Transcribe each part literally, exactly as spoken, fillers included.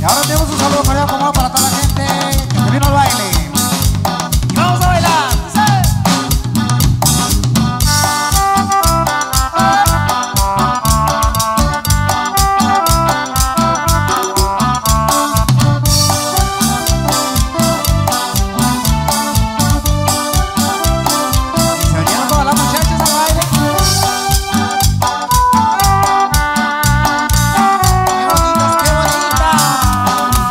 Y ahora tenemos un saludo cordial como para toda la gente que vino al baile. Y vamos a bailar. Qué bonitas, qué bonitas.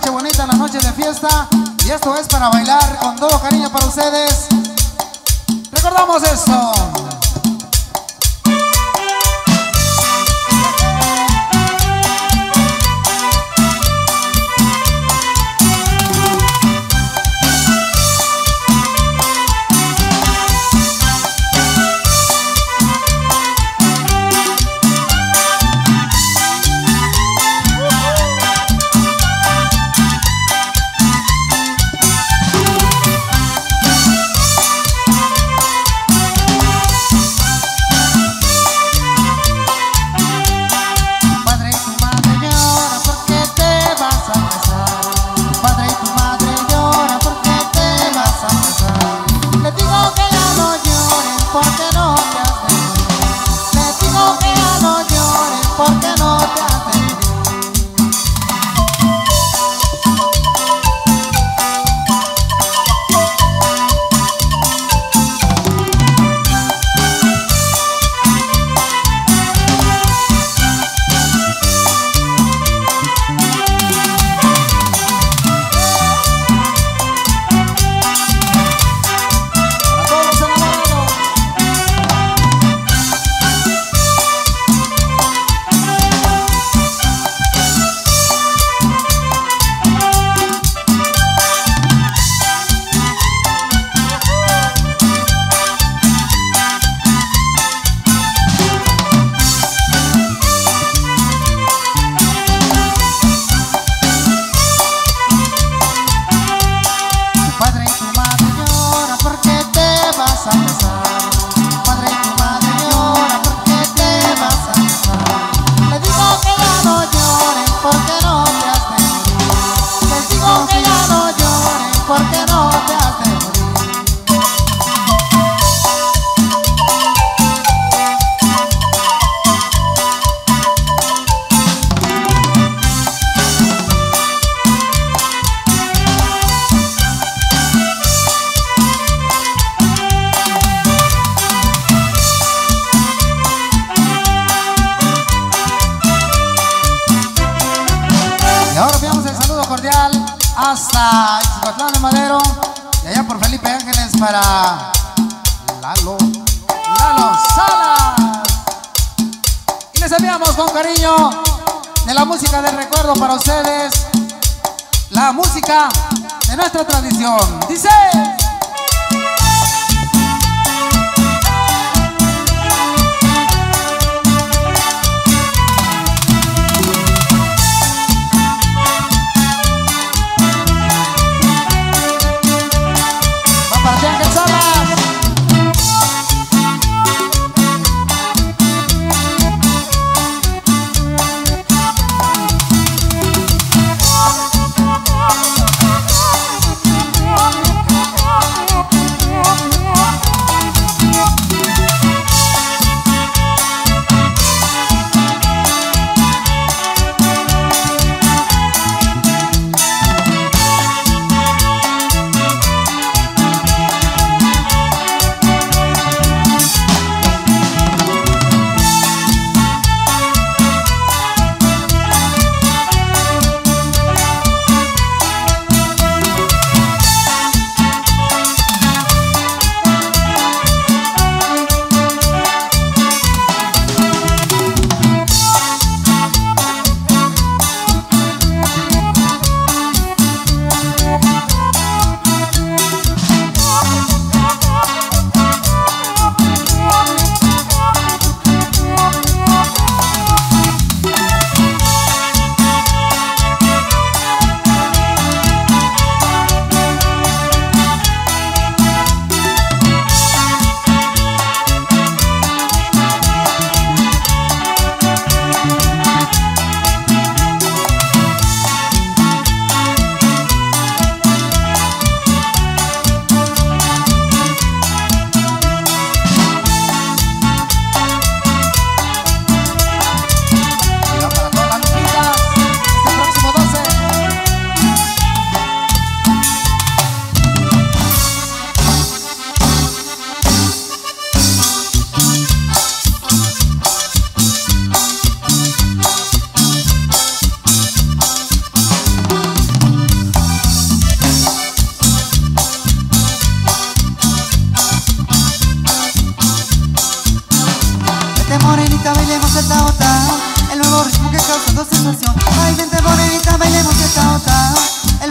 noche bonita, la noche de fiesta. Y esto es para bailar con todo cariño para ustedes. Recordamos esto. Hasta Ixcotlán de Madero y allá por Felipe Ángeles para Lalo, Lalo Salas. Y les enviamos con cariño de la música del recuerdo para ustedes, la música de nuestra tradición. Dice... Oh,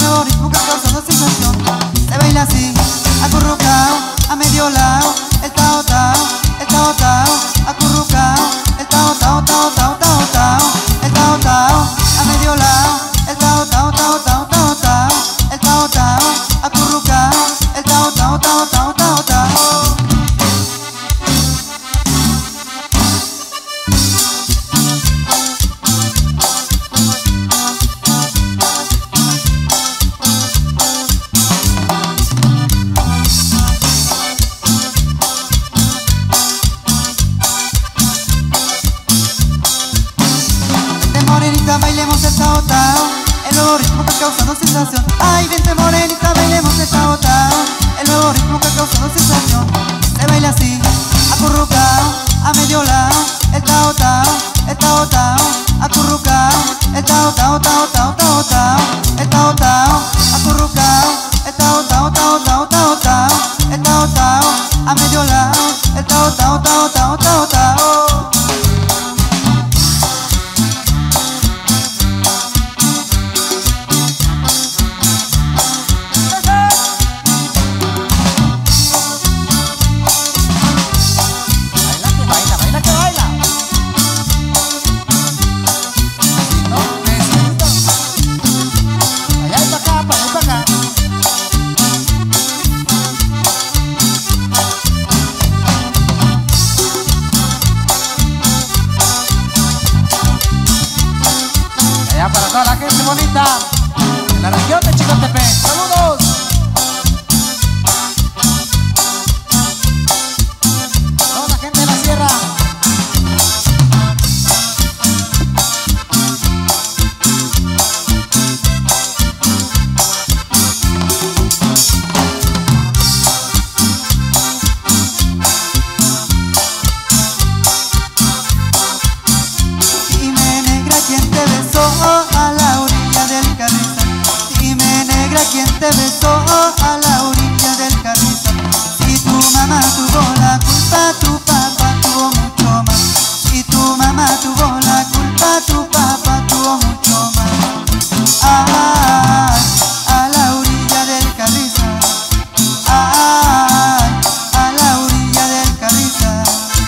nuevo ritmo que ha causado sensación. Se baila así, acurrucao, a medio lado. El tao tao, el tao tao, acurrucao. El tao tao tao tao tao tao. El tao tao, a medio lado. El tao tao tao tao tao tao. El tao tao, acurrucao. El tao tao tao tao tao tao. Bailemos el tao tao, el nuevo ritmo que ha causado sensación. Ay, vente morenita, bailemos el tao tao, el nuevo ritmo que ha causado sensación. Se baila así, acurrucao, a medio lado. El tao tao, el tao tao, acurrucao. El tao tao tao tao tao tao. El tao tao, acurrucao. El tao tao tao tao tao tao. El tao tao, a medio lado. El tao tao tao tao tao tao. Para toda la gente bonita de la región de Chicotepec. ¡Saludos! Toda la gente de la sierra. Dime negra quién te besó a la orilla del Carrizal. Dime negra quién te besó a la orilla del Carrizal. Si tu mamá tuvo la culpa, tu papá tuvo mucho más. Si tu mamá tuvo la culpa, tu papá tuvo mucho más. Ay, a la orilla del Carrizal. Ay, a la orilla del Carrizal.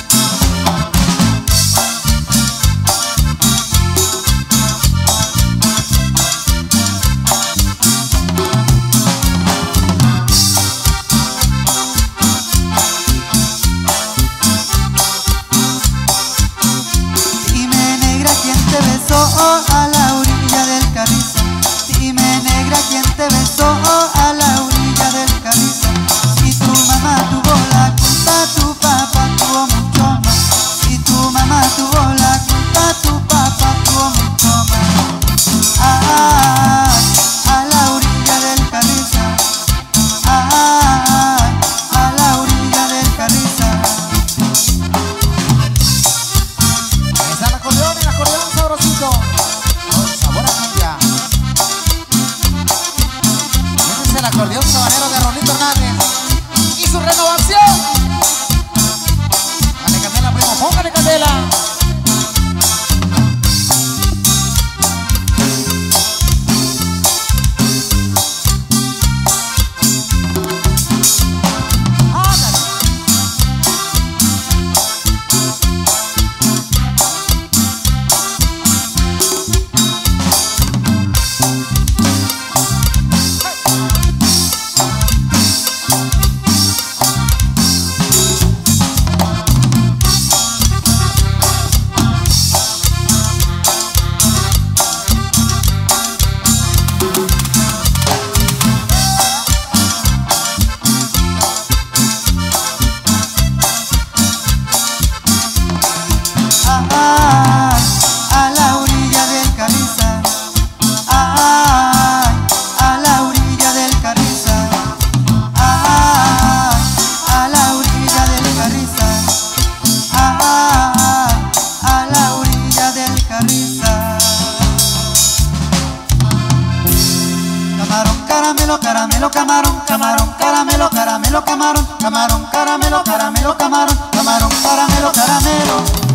Dime negra quién te besó a la orilla del Carrizal. Dime negra quién te besó a la orilla del Carrizal. Si tu mamá tuvo la culpa, tu papá tuvo mucho más. Si tu mamá tuvo la culpa, tu papá tuvo mucho más. Ay, a la orilla del Carrizal. Ay, a la orilla del Carrizal. Ahí está el acordeón y el acordeón sabrosito. Con sabor a cumbia. Ese es el acordeón sabanero de Rolito Hernández y su renovación. Dale candela, primo, póngale candela. Ándale. Ay, a la orilla del Carrizal. Ay, a la orilla del Carrizal. Ay, a la orilla del Carrizal. Ay, a la orilla del Carrizal. Camarón, caramelo, caramelo, camarón, camarón, caramelo, caramelo, camarón, camarón, caramelo, caramelo, camarón, camarón, caramelo, caramelo.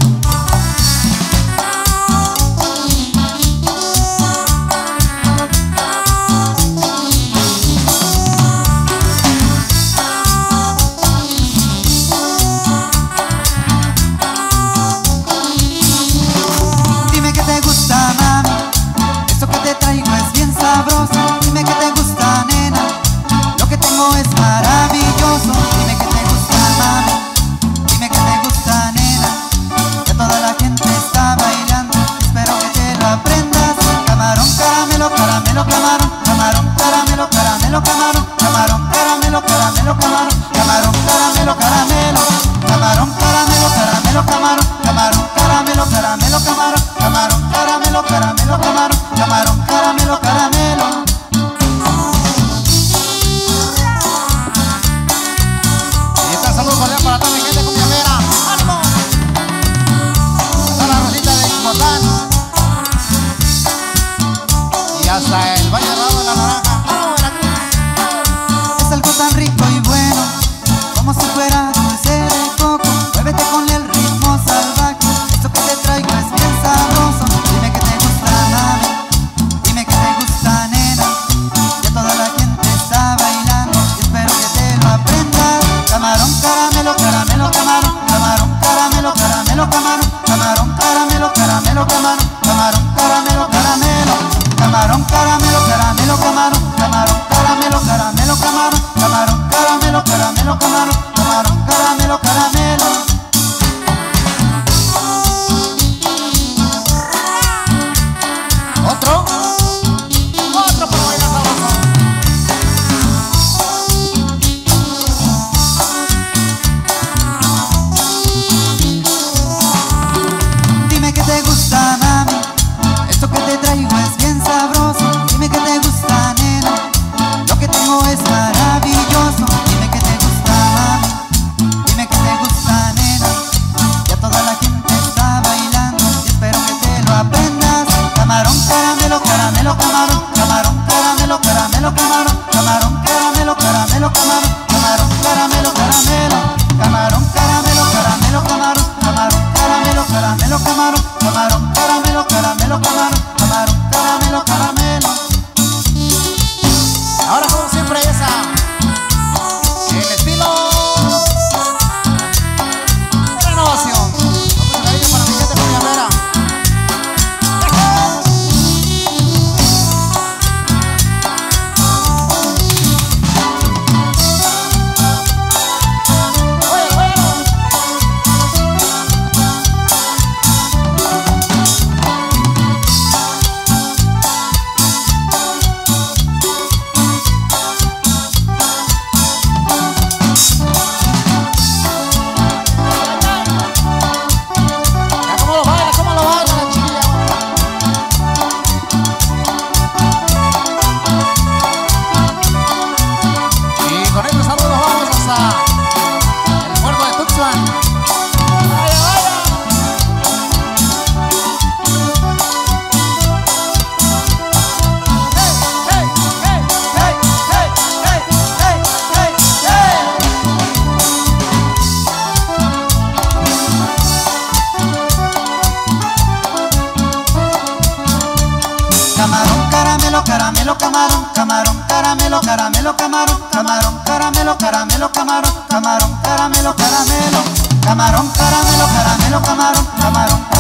caramelo, caramelo, camarón, camarón, caramelo, caramelo, camarón, camarón, caramelo, caramelo, camarón, camarón, caramelo, caramelo, camarón, caramelo, caramelo, camarón, camarón.